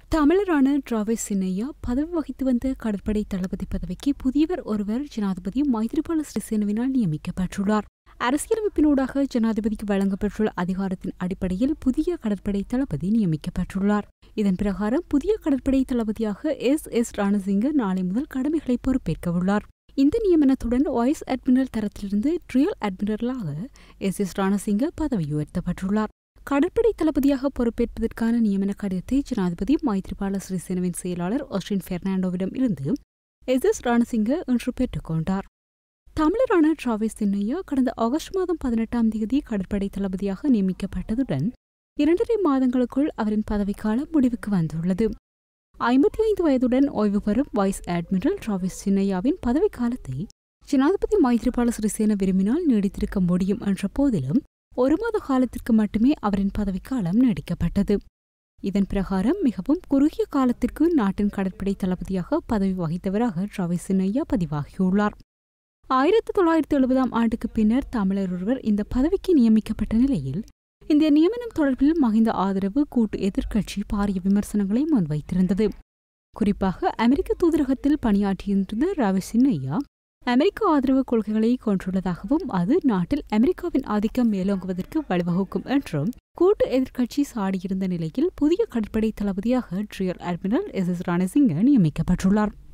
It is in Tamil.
தமிழரான டிராவிஸ் சின்னையா பதவி வகித்து வந்த கடற்படை தளபதி பதவிக்கு புதியவர் ஒருவர் ஜனாதிபதி மைத்ரிபால சிறிசேனவினால் நியமிக்கப்பட்டுள்ளார். அரசியலமைப்பினூடாக ஜனாதிபதிக்கு வழங்கப்பட்டுள்ள அதிகாரத்தின் அடிப்படையில் புதிய கடற்படை தளபதி நியமிக்கப்பட்டுள்ளார். இதன் பிரகாரம் புதிய கடற்படை தளபதியாக எஸ் ரணசிங்க நாளை முதல் கடமைகளை பொறுப்பேற்க உள்ளார். இந்த நியமனத்துடன் வைஸ் அட்மிரல் தரத்திலிருந்து ரியல் அட்மிரலாக எஸ் ரணசிங்க பதவி உயர்த்தப்பட்டுள்ளார். கடற்படை தளபதியாக பொறுப்பேற்பதற்கான நியமன கடிதத்தை ஜனாதிபதி மைத்ரிபால சிறிசேனவின் செயலாளர் ஆஸ்டின் பெர்னாண்டோவிடம் இருந்து எஸ் ரணசிங்க இன்று பெற்றுக் கொண்டார். தமிழரான டிராவிஸ் சின்னையா கடந்த ஆகஸ்ட் மாதம் 18 கடற்படை தளபதியாக நியமிக்கப்பட்டதுடன் 2.5 மாதங்களுக்குள் அவரின் பதவிக்காலம் முடிவுக்கு வந்துள்ளது. 55 வயதுடன் ஓய்வு பெறும் வைஸ் அட்மிரல் டிராவிஸ் சின்னையாவின் பதவிக்காலத்தை ஜனாதிபதி மைத்ரிபால சிறிசேன விரும்பினால் நீடித்திருக்க முடியும் என்ற போதிலும் 1 மாத காலத்திற்கு மட்டுமே அவரின் பதவிக்காலம் நீடிக்கப்பட்டது. இதன் பிரகாரம் மிகவும் குறுகிய காலத்திற்கு நாட்டின் கடற்படை தளபதியாக பதவி வகித்தவராக டிராவிஸ் சின்னையா பதிவாகியுள்ளார். 1970 ஆண்டுக்கு பின்னர் தமிழர் ஒருவர் இந்த பதவிக்கு நியமிக்கப்பட்ட நிலையில் இந்த நியமனம் தொடர்பில் மஹிந்த ஆதரவு கூட்டு எதிர்க்கட்சி பாரிய விமர்சனங்களை முன்வைத்திருந்தது. குறிப்பாக அமெரிக்க தூதரகத்தில் பணியாற்றியிருந்த டிராவிஸ் சின்னையா அமெரிக்க ஆதரவு கொள்கைகளை கொண்டுள்ளதாகவும் அது நாட்டில் அமெரிக்காவின் ஆதிக்கம் மேலோங்குவதற்கு வழிவகுக்கும் என்றும் கூட்டு எதிர்க்கட்சி சாடியிருந்த நிலையில் புதிய கடற்படை தளபதியாக ரியல் அட்மிரல் எஸ் ரணசிங்க நியமிக்கப்பட்டுள்ளார்.